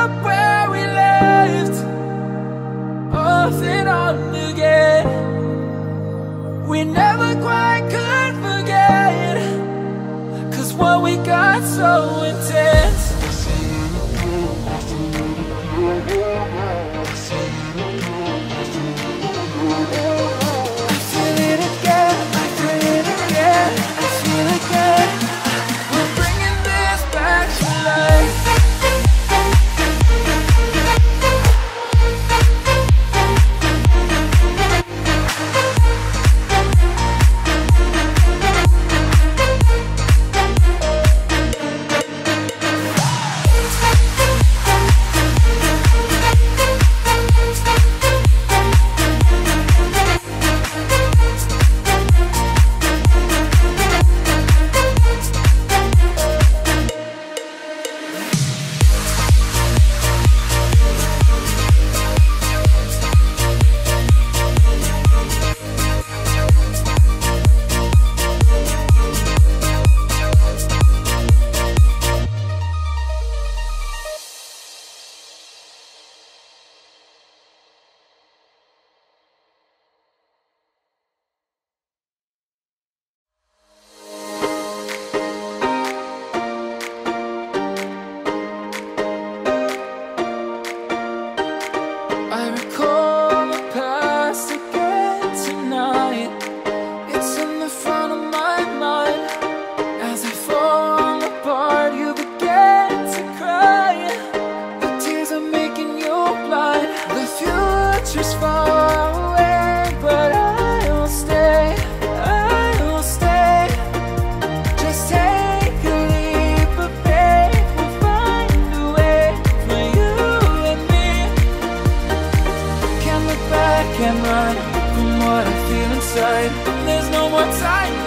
up where we left, off and on again. We never quite could forget, 'cause what we got so intense. I feel it again, I feel it again, I feel it again. We're bringing this back to life. I recall the past again tonight. It's in the front of my mind. As I fall apart, you begin to cry. The tears are making you blind. The future's far away, but I will stay, I will stay. Just take a leap of faith, we'll find a way for you and me. Can't look back and run from what I feel inside. There's no more time.